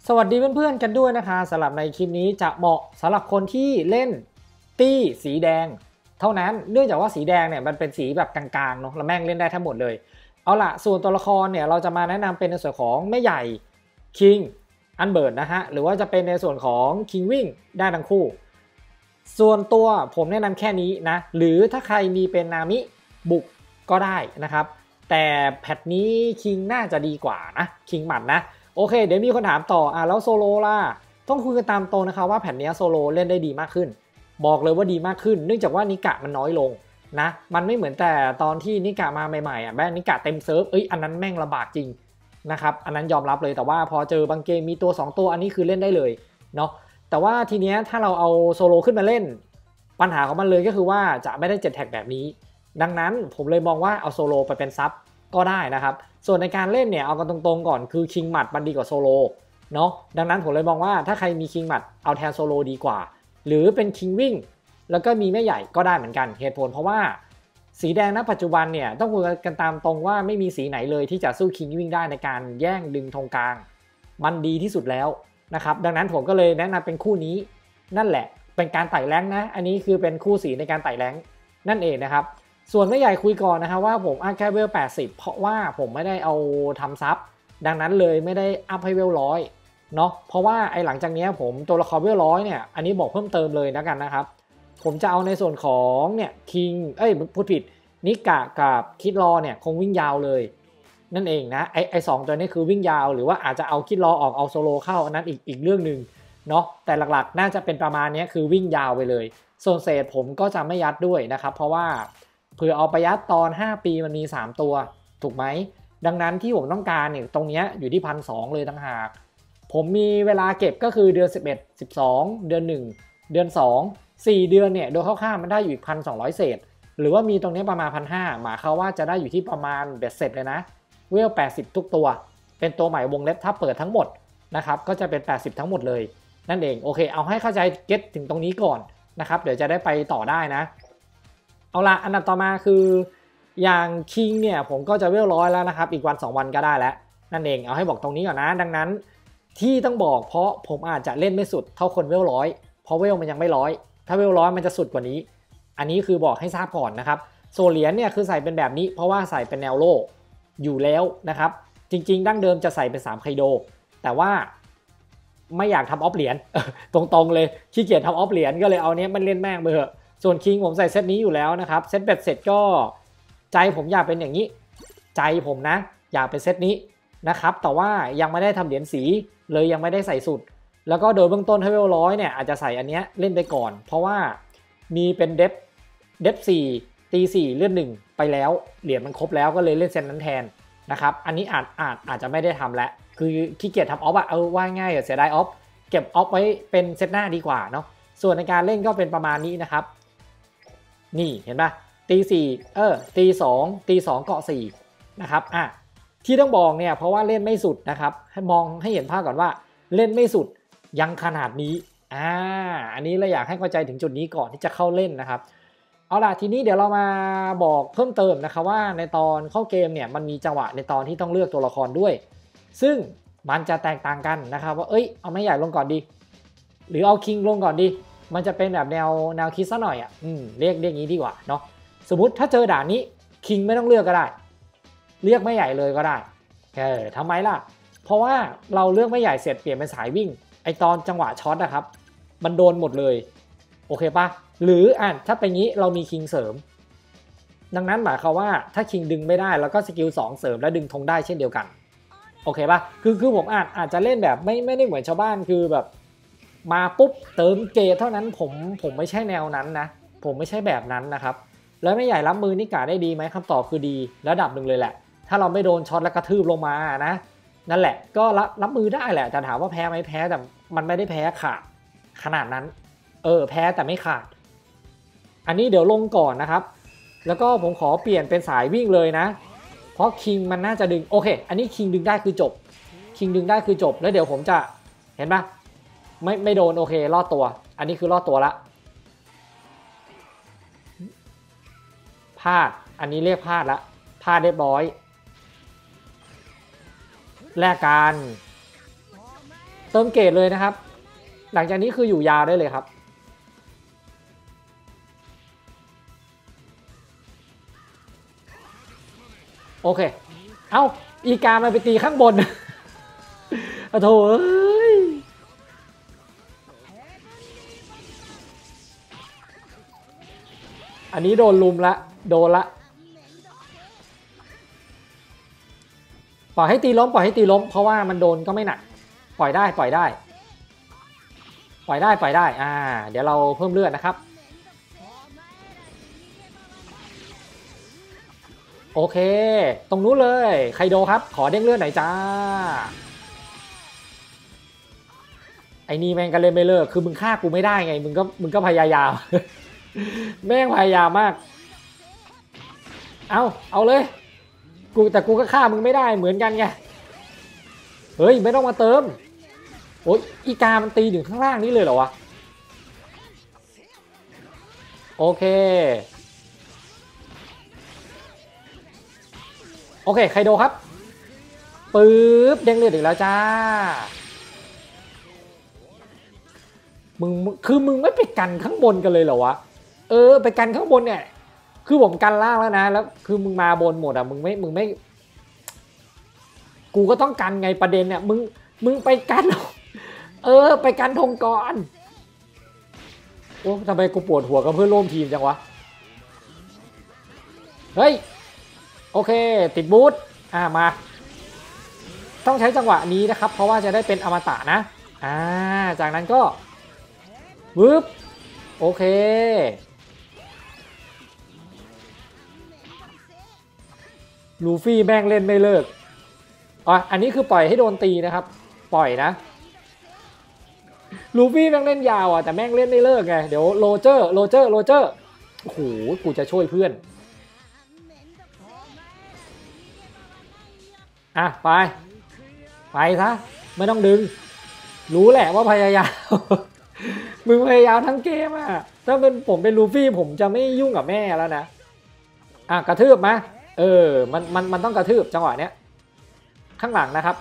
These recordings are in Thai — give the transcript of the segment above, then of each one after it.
สวัสดีเพื่อนๆกันด้วยนะคะสำหรับในคลิปนี้จะเหมาะสำหรับคนที่เล่นตี้สีแดงเท่านั้นเนื่องจากว่าสีแดงเนี่ยมันเป็นสีแบบกลางๆเนาะแล้วแม่งเล่นได้ทั้งหมดเลยเอาล่ะส่วนตัวละครเนี่ยเราจะมาแนะนำเป็นในส่วนของแม่ใหญ่คิงอันเบิร์ดนะฮะหรือว่าจะเป็นในส่วนของคิงวิ่งได้ทั้งคู่ส่วนตัวผมแนะนำแค่นี้นะหรือถ้าใครมีเป็นนามิบุกก็ได้นะครับแต่แพทนี้คิงน่าจะดีกว่านะคิงหมัดนะโอเคเดี๋ยวมีคนถามต่อแล้วโซโลล่ะต้องคุยกันตามตรงนะคะว่าแผ่นนี้โซโลเล่นได้ดีมากขึ้นบอกเลยว่าดีมากขึ้นเนื่องจากว่านิกะมันน้อยลงนะมันไม่เหมือนแต่ตอนที่นิกะมาใหม่ๆแม่งนิกะเต็มเซิร์ฟอันนั้นแม่งลำบากจริงนะครับอันนั้นยอมรับเลยแต่ว่าพอเจอบางเกมมีตัว2ตัวอันนี้คือเล่นได้เลยเนาะแต่ว่าทีเนี้ยถ้าเราเอาโซโลขึ้นมาเล่นปัญหาของมันเลยก็คือว่าจะไม่ได้7แท็กแบบนี้ดังนั้นผมเลยมองว่าเอาโซโลไปเป็นซับก็ได้นะครับส่วนในการเล่นเนี่ยเอากันตรงๆก่อนคือคิงหมัดมันดีกว่าโซโลเนาะดังนั้นผมเลยมองว่าถ้าใครมีคิงหมัดเอาแทนโซโลดีกว่าหรือเป็นคิงวิ่งแล้วก็มีแม่ใหญ่ก็ได้เหมือนกันเหตุผลเพราะว่าสีแดงณปัจจุบันเนี่ยต้องคุยกันตามตรงว่าไม่มีสีไหนเลยที่จะสู้คิงวิ่งได้ในการแย่งดึงธงกลางมันดีที่สุดแล้วนะครับดังนั้นผมก็เลยแนะนำเป็นคู่นี้นั่นแหละเป็นการไต่แรงนะอันนี้คือเป็นคู่สีในการไต่แรงนั่นเองนะครับส่วนแม่ใหญ่คุยก่อนนะครับว่าผมอัพแค่เวล80เพราะว่าผมไม่ได้เอาทำซับดังนั้นเลยไม่ได้อัพให้เวล100เนาะเพราะว่าหลังจากนี้ผมตัวละครเวล100เนี่ยอันนี้บอกเพิ่มเติมเลยนะกันนะครับผมจะเอาในส่วนของเนี่ยคิงพูดผิดนิกะกับคิดรอเนี่ยคงวิ่งยาวเลยนั่นเองนะไอ้2ตัวนี้คือวิ่งยาวหรือว่าอาจจะเอาคิดรอออกเอาโซโลเข้าอันนั้นอีกเรื่องหนึ่งเนาะแต่หลักๆน่าจะเป็นประมาณนี้คือวิ่งยาวไปเลยส่วนเศษผมก็จะไม่ยัดด้วยนะครับเพราะว่าเผื่อเอาไปยัดตอน5ปีมันมี3ตัวถูกไหมดังนั้นที่ผมต้องการเนี่ยตรงนี้อยู่ที่1,200เลยต่างหากผมมีเวลาเก็บก็คือเดือน11 12เดือน1เดือน2 4เดือนเนี่ยโดยคร่าวๆมันได้อยู่อีก1,200เศษหรือว่ามีตรงนี้ประมาณ1,500หมายความว่าจะได้อยู่ที่ประมาณเบ็ดเสร็จเลยนะเวล80ทุกตัวเป็นตัวใหม่วงเล็บถ้าเปิดทั้งหมดนะครับก็จะเป็น80ทั้งหมดเลยนั่นเองโอเคเอาให้เข้าใจเก็ตถึงตรงนี้ก่อนนะครับเดี๋ยวจะได้ไปต่อได้นะเอาละอันดับต่อมาคืออย่างคิงเนี่ยผมก็จะเวล100แล้วนะครับอีกวัน2วันก็ได้แล้วนั่นเองเอาให้บอกตรงนี้ก่อนนะดังนั้นที่ต้องบอกเพราะผมอาจจะเล่นไม่สุดเท่าคนเวล100เพราะเวลมันยังไม่100ถ้าเวล100มันจะสุดกว่านี้อันนี้คือบอกให้ทราบก่อนนะครับโซเหรียญเนี่ยคือใส่เป็นแบบนี้เพราะว่าใส่เป็นแนวโล่อยู่แล้วนะครับจริงๆดั้งเดิมจะใส่เป็น3ไคโดแต่ว่าไม่อยากทำออฟเหรียญ ตรงๆเลยขี้เกียจทำออฟเหรียญก็เลยเอาเนี้ยมันเล่นแม่งไปเถอะส่วนคิงผมใส่เซตนี้อยู่แล้วนะครับเซตเบ็ดเสร็จก็ใจผมอยากเป็นอย่างนี้ใจผมนะอยากเป็นเซตนี้นะครับแต่ว่ายังไม่ได้ทำเหรียญสีเลยยังไม่ได้ใส่สุดแล้วก็โดยเบื้องต้นให้เวล100เนี่ยอาจจะใส่อันเนี้ยเล่นไปก่อนเพราะว่ามีเป็นเดฟ4ตี4เลื่อน1ไปแล้วเหรียญมันครบแล้วก็เลยเล่นเซตนั้นแทนนะครับอันนี้อาจจะไม่ได้ทำแล้วคือขี้เกียจทำออฟว่าง่ายเสียดายออฟเก็บออฟไว้เป็นเซตหน้าดีกว่าเนาะส่วนในการเล่นก็เป็นประมาณนี้นะครับนี่เห็นปะตี4ตี2ตี2เกาะ4นะครับที่ต้องบอกเนี่ยเพราะว่าเล่นไม่สุดนะครับให้มองให้เห็นภาพก่อนว่าเล่นไม่สุดยังขนาดนี้อันนี้เราอยากให้เข้าใจถึงจุดนี้ก่อนที่จะเข้าเล่นนะครับเอาล่ะทีนี้เดี๋ยวเรามาบอกเพิ่มเติมนะครับว่าในตอนเข้าเกมเนี่ยมันมีจังหวะในตอนที่ต้องเลือกตัวละครด้วยซึ่งมันจะแตกต่างกันนะครับว่าเอาไม่ใหญ่ลงก่อนดีหรือเอาคิงลงก่อนดีมันจะเป็นแบบแนวคิดซะหน่อยเรียกงี้ดีกว่าเนาะสมมุติถ้าเจอด่านนี้คิงไม่ต้องเลือกก็ได้เรียกไม่ใหญ่เลยก็ได้ทำไมล่ะเพราะว่าเราเลือกไม่ใหญ่เสร็จเปลี่ยนเป็นสายวิ่งไอตอนจังหวะช็อตนะครับมันโดนหมดเลยโอเคปะหรือถ้าเป็นงี้เรามีคิงเสริมดังนั้นหมายความว่าถ้าคิงดึงไม่ได้แล้วก็สกิล2เสริมแล้วดึงธงได้เช่นเดียวกันโอเคปะคือผมอาจจะเล่นแบบไม่ได้เหมือนชาวบ้านคือแบบมาปุ๊บเติมเกตเท่านั้นผมไม่ใช่แนวนั้นนะผมไม่ใช่แบบนั้นนะครับแล้วไม่ใหญ่รับมือนิกาได้ดีไหมคำตอบคือดีระดับหนึ่งเลยแหละถ้าเราไม่โดนช็อตแล้วกระทืบลงมานะนั่นแหละก็รับมือได้แหละแต่ถามว่าแพ้ไหมแพ้แต่มันไม่ได้แพ้ขาดขนาดนั้นแพ้แต่ไม่ขาดอันนี้เดี๋ยวลงก่อนนะครับแล้วก็ผมขอเปลี่ยนเป็นสายวิ่งเลยนะเพราะคิงมันน่าจะดึงโอเคอันนี้คิงดึงได้คือจบคิงดึงได้คือจบแล้วเดี๋ยวผมจะเห็นปะไม่โดนโอเครอดตัวอันนี้คือรอดตัวละพลาดอันนี้เรียกพลาดละพลาดเรียบร้อยแลกกันติมเกรดเลยนะครับหลังจากนี้คืออยู่ยาวได้เลยครับโอเคเอ้าอีกามันไปตีข้างบนโถ่เอ้ยอันนี้โดนลุมละโดนละปล่อยให้ตีล้มปล่อยให้ตีล้มเพราะว่ามันโดนก็ไม่หนักปล่อยได้ปล่อยได้ปล่อยได้ปล่อยได้เดี๋ยวเราเพิ่มเลือดนะครับโอเคตรงนู้นเลยไคโดครับขอเด้งเลือดหน่อยจ้าไอ้นี่แม่งก็เล่นไม่เลิกคือมึงฆ่ากูไม่ได้ไงมึงก็พยายาม แม่งพยายามมากเอาเลยแต่กูก็ฆ่ามึงไม่ได้เหมือนกันไงเฮ้ยไม่ต้องมาเติมโอ๊ยอีกามันตีถึงข้างล่างนี้เลยเหรอวะโอเคไคโดครับปึ๊บเด้งเลือดอีกแล้วจ้ามึงไม่ไปกันข้างบนกันเลยเหรอวะไปกันข้างบนเนี่ยคือผมกันล่างแล้วนะแล้วคือมึงมาบนหมดอ่ะมึงไม่กูก็ต้องกันไงประเด็นเนี่ยมึงไปกันไปกันธงก่อนโอ้ทำไมกูปวดหัวกับเพื่อนร่วมทีมจังวะเฮ้ยโอเคติดบูทมาต้องใช้จังหวะนี้นะครับเพราะว่าจะได้เป็นอมตะนะจากนั้นก็วึบโอเคลูฟี่แม่งเล่นไม่เลิกอันนี้คือปล่อยให้โดนตีนะครับปล่อยนะลูฟี่แม่งเล่นยาวแต่แม่งเล่นไม่เลิกไงเดี๋ยวโรเจอร์โอ้โหกูจะช่วยเพื่อนไปซะไม่ต้องดึงรู้แหละว่าพยายาม มึงพยายามทั้งเกมถ้าผมเป็นลูฟี่ผมจะไม่ยุ่งกับแม่แล้วนะกระทืบมามันต้องกระทืบจังหวะเนี้ยข้างหลังนะครับ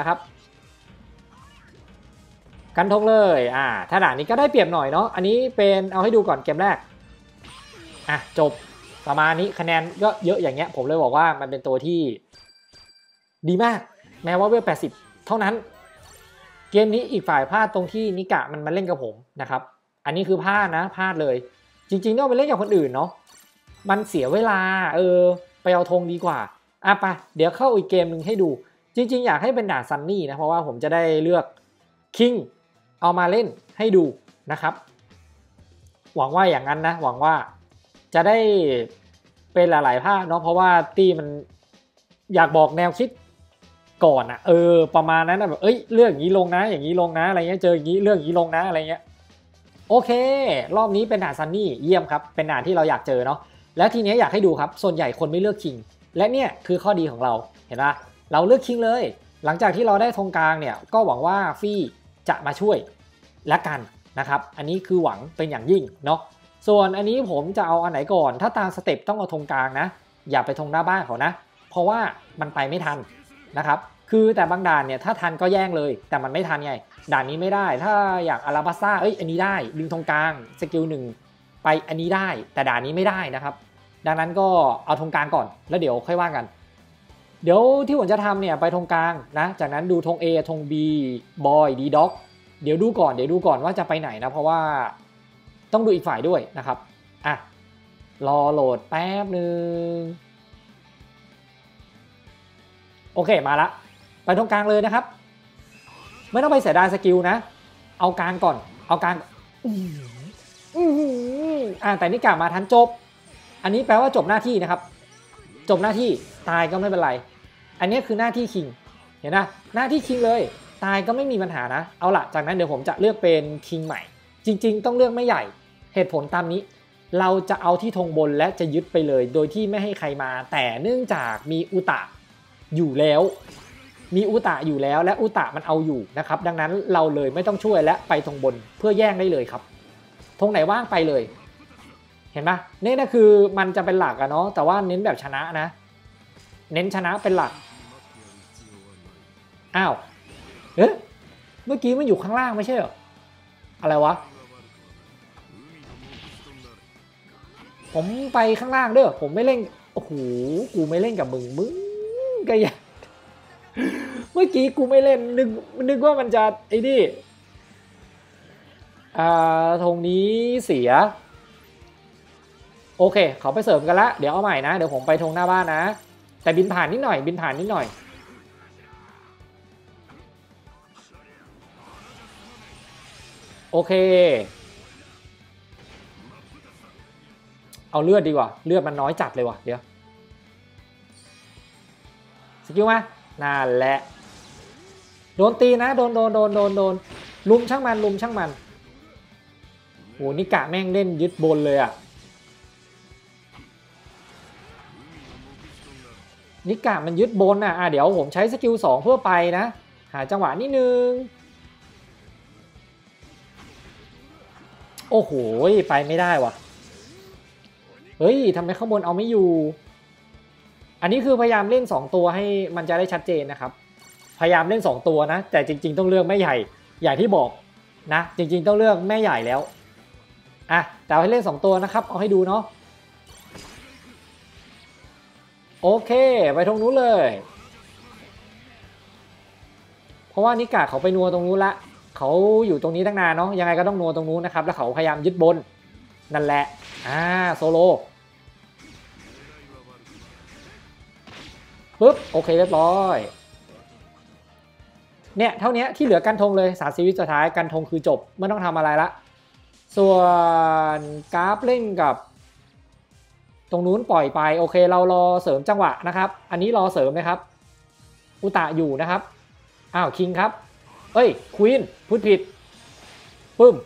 กันทงเลยถ้าด่านนี้ก็ได้เปรียบหน่อยเนาะอันนี้เป็นเอาให้ดูก่อนเกมแรกจบประมาณนี้คะแนนก็เยอะอย่างเงี้ยผมเลยบอกว่ามันเป็นตัวที่ดีมากแม้ว่าเวล80เท่านั้นเกมนี้อีกฝ่ายพลาดตรงที่นิกะมันมาเล่นกับผมนะครับอันนี้คือพลาดเลยจริงๆต้องไปเล่นกับคนอื่นเนาะมันเสียเวลาไปเอาธงดีกว่าไปเดี๋ยวเข้าอีกเกมหนึ่งให้ดูจริงๆอยากให้เป็นด่านซันนี่นะเพราะว่าผมจะได้เลือกคิงเอามาเล่นให้ดูนะครับหวังว่าอย่างนั้นนะหวังว่าจะได้เป็นหลายๆภาคเนาะเพราะว่าตีมันอยากบอกแนวคิดก่อนประมาณนั้นแบบเรื่องอย่างนี้ลงนะอย่างนี้ลงนะอะไรเงี้ยเจออย่างนี้เรื่องอย่างนี้ลงนะอะไรเงี้ยโอเครอบนี้เป็นด่านซันนี่เยี่ยมครับเป็นด่านที่เราอยากเจอเนาะแล้วทีนี้อยากให้ดูครับส่วนใหญ่คนไม่เลือกคิงและเนี่ยคือข้อดีของเราเห็นปะเราเลือกคิงเลยหลังจากที่เราได้ธงกลางเนี่ยก็หวังว่าฟี่จะมาช่วยละกันนะครับอันนี้คือหวังเป็นอย่างยิ่งเนาะส่วนอันนี้ผมจะเอาอันไหนก่อนถ้าตามสเต็ปต้องเอาธงกลางนะอย่าไปธงหน้าบ้านเขานะเพราะว่ามันไปไม่ทันนะครับคือแต่บางด่านเนี่ยถ้าทันก็แย่งเลยแต่มันไม่ทันไงด่านนี้ไม่ได้ถ้าอยากอาราบัสซ่าอันนี้ได้ดึงธงกลางสกิล1ไปอันนี้ได้แต่ด่านนี้ไม่ได้นะครับดังนั้นก็เอาธงกลางก่อนแล้วเดี๋ยวค่อยว่ากันเดี๋ยวที่ผมจะทำเนี่ยไปธงกลางนะจากนั้นดูธง A ธง B บอยดีด็อกเดี๋ยวดูก่อนว่าจะไปไหนนะเพราะว่าต้องดูอีกฝ่ายด้วยนะครับรอโหลดแป๊บนึงโอเคมาละไปตรงกลางเลยนะครับไม่ต้องไปเสียดายสกิลนะเอากลางก่อนเอากลางแต่นี่กลับมาทันจบอันนี้แปลว่าจบหน้าที่นะครับจบหน้าที่ตายก็ไม่เป็นไรอันนี้คือหน้าที่คิงเห็นนะหน้าที่คิงเลยตายก็ไม่มีปัญหานะเอาล่ะจากนั้นเดี๋ยวผมจะเลือกเป็นคิงใหม่จริงๆต้องเลือกไม่ใหญ่เหตุผลตามนี้เราจะเอาที่ธงบนและจะยึดไปเลยโดยที่ไม่ให้ใครมาแต่เนื่องจากมีอุตะอยู่แล้วและอุตะมันเอาอยู่นะครับดังนั้นเราเลยไม่ต้องช่วยและไปธงบนเพื่อแย่งได้เลยครับธงไหนว่างไปเลยเห็นไหมนี่นะคือมันจะเป็นหลักอะเนาะแต่ว่าเน้นแบบชนะนะเน้นชนะเป็นหลักเมื่อกี้มันอยู่ข้างล่างไม่ใช่เหรออะไรวะผมไปข้างล่างเด้อผมไม่เล่นโอ้โหกูไม่เล่นกับมึงก็อย่าเมื่อกี้กูไม่เล่นนึกว่ามันจะไอ้นี่ธงนี้เสียโอเคเขาไปเสริมกันละเดี๋ยวเอาใหม่นะเดี๋ยวผมไปธงหน้าบ้านนะแต่บินผ่านนิดหน่อยบินผ่านนิดหน่อยโอเคเอาเลือดดีกว่าเลือดมันน้อยจัดเลยว่ะเดี๋ยวสกิลมานั่นแหละโดนตีนะโดนลุมช่างมันลุมช่างมันโหนี่กะแม่งเล่นยึดบนเลยอ่ะนิกะมันยึดบนอ่ะเดี๋ยวผมใช้สกิล2เพื่อไปนะหาจังหวะนิดนึงโอ้โหไปไม่ได้ว่ะเฮ้ยทำไมข้างบนเอาไม่อยู่อันนี้คือพยายามเล่น2ตัวให้มันจะได้ชัดเจนนะครับพยายามเล่น2ตัวนะแต่จริงๆต้องเลือกแม่ใหญ่อย่างที่บอกนะจริงๆต้องเลือกแม่ใหญ่แล้วแต่ให้เล่น2ตัวนะครับเอาให้ดูเนาะโอเคไปตรงนู้นเลยเพราะว่านิกะเขาไปนัวตรงนู้นละเขาอยู่ตรงนี้ตั้งนานเนาะยังไงก็ต้องนัวตรงนู้นนะครับแล้วเขาพยายามยึดบนนั่นแหละโซโลปึ๊บโอเคเรียบร้อยเนี่ยเท่านี้ที่เหลือกันธงเลย30 วิสุดท้ายกันธงคือจบไม่ต้องทำอะไรละส่วนกราฟเล่นกับตรงนู้นปล่อยไปโอเคเรารอเสริมจังหวะนะครับอันนี้รอเสริมนะครับอุตะอยู่นะครับคิงครับเอ้ยควีนพูดผิดปึ้ม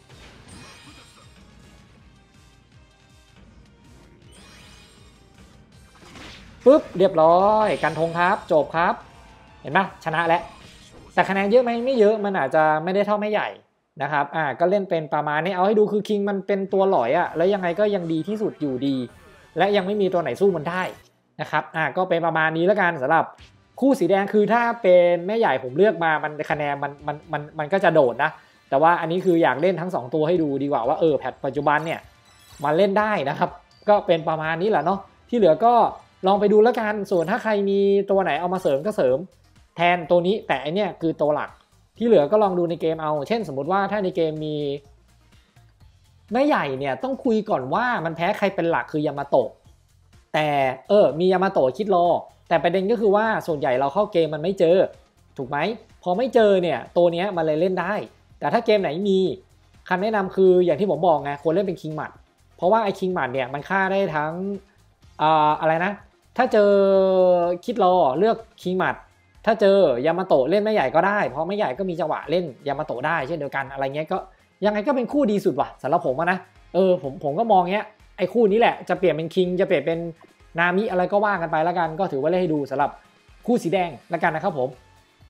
ปึ๊บเรียบร้อยกันธงครับจบครับเห็นไหมชนะแล้วแต่คะแนนเยอะไหมไม่เยอะมันอาจจะไม่ได้เท่าไม่ใหญ่นะครับก็เล่นเป็นประมาณนี้เอาให้ดูคือคิงมันเป็นตัวหลอยแล้วยังไงก็ยังดีที่สุดอยู่ดีและยังไม่มีตัวไหนสู้มันได้นะครับก็เป็นประมาณนี้แล้วกันสำหรับคู่สีแดงคือถ้าเป็นแม่ใหญ่ผมเลือกมามันคะแนนมันก็จะโดดนะแต่ว่าอันนี้คืออยากเล่นทั้ง2ตัวให้ดูดีกว่าว่าแพทปัจจุบันเนี่ยมาเล่นได้นะครับก็เป็นประมาณนี้แหละเนาะที่เหลือก็ลองไปดูแล้วกันส่วนถ้าใครมีตัวไหนเอามาเสริมก็เสริมแทนตัวนี้แต่อันเนี้ยคือตัวหลักที่เหลือก็ลองดูในเกมเอาเช่นสมมติว่าถ้าในเกมมีแม่ใหญ่เนี่ยต้องคุยก่อนว่ามันแพ้ใครเป็นหลักคือยามาโตะแต่มียามาโตะคิดรอแต่ประเด็นก็คือว่าส่วนใหญ่เราเข้าเกมมันไม่เจอถูกไหมพอไม่เจอเนี่ยตัวนี้มันเลยเล่นได้แต่ถ้าเกมไหนมีคำแนะนำคืออย่างที่ผมบอกไงควรเล่นเป็นคิงหมัดเพราะว่าไอ้คิงหมัดเนี่ยมันฆ่าได้ทั้งอะไรนะถ้าเจอคิดรอเลือกคิงหมัดถ้าเจอยามาโตะเล่นไม่ใหญ่ก็ได้เพราะไม่ใหญ่ก็มีจังหวะเล่นยามาโตะได้เช่นเดียวกันอะไรเงี้ยก็ยังไงก็เป็นคู่ดีสุดว่ะสำหรับผมนะผมก็มองเงี้ยไอ้คู่นี้แหละจะเปลี่ยนเป็นคิงจะเปลี่ยนเป็นนามิอะไรก็ว่ากันไปแล้วกันก็ถือว่าเล่นให้ดูสำหรับคู่สีแดงแล้วกันนะครับผม